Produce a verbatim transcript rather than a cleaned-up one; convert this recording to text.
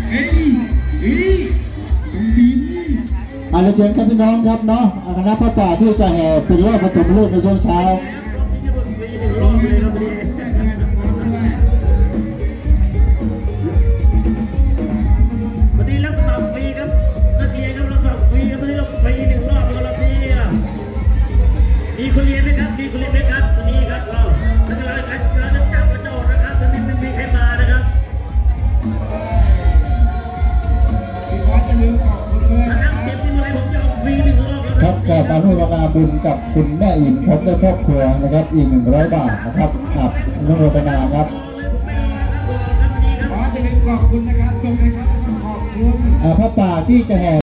อาจารย์ครับพี่น้องครับเนาะคณะพระป่าที่จะแห่เป็นรอบปฐมฤกษ์ในช่วงเช้าวันนี้รับสมัครฟรีครับนักเรียนครับรับสมัครฟรีครับวันนี้รับฟรีหนึ่งรอบแล้วครับนี่มีคนเรียนไหมครับมีคนเรียนไหมครับวันนี้ครับเราเราจะเราจะจับกระโดดนะครับตอนนี้ไม่มีใครมานะครับครับก็มาร่วมงานบุญกับคุณแม่อิ่มพร้อมด้วยครอบครัวนะครับอีกหนึ่งร้อยบาทนะครับครับอนุโมทนาครับขอจะขอบคุณนะครับชมนะครับขอบคุณพระป่าที่จะแห่